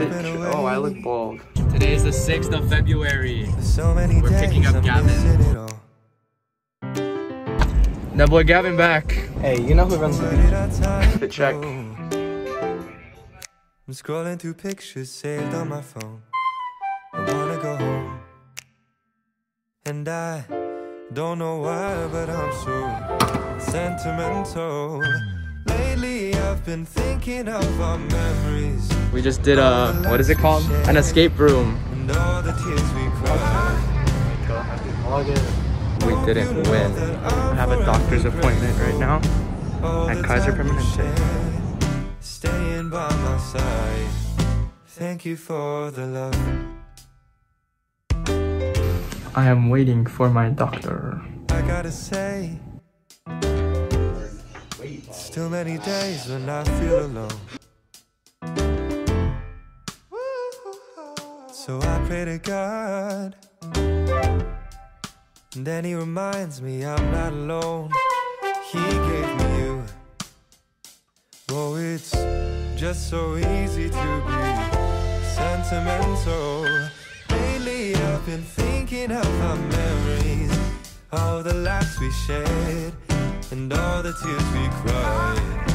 Oh, I look bald. Today is the 6th of February. We're picking up Gavin. That boy Gavin back. Hey, you know who runs the beach? The check. I'm scrolling through pictures saved on my phone. I wanna go home. And I don't know why, but I'm so sentimental. Lately I've been thinking of our memories. We just did a, what is it called? An escape room. And all the tears we cried. We didn't win. I have a doctor's appointment right now at Kaiser Permanente. Staying by my side. Thank you for the love. I am waiting for my doctor. I gotta say, still many days when I feel alone. So I pray to God, and then he reminds me I'm not alone. He gave me you. Oh, it's just so easy to be sentimental. Lately I've been thinking of our memories, all the laughs we shared, and all the tears we cried.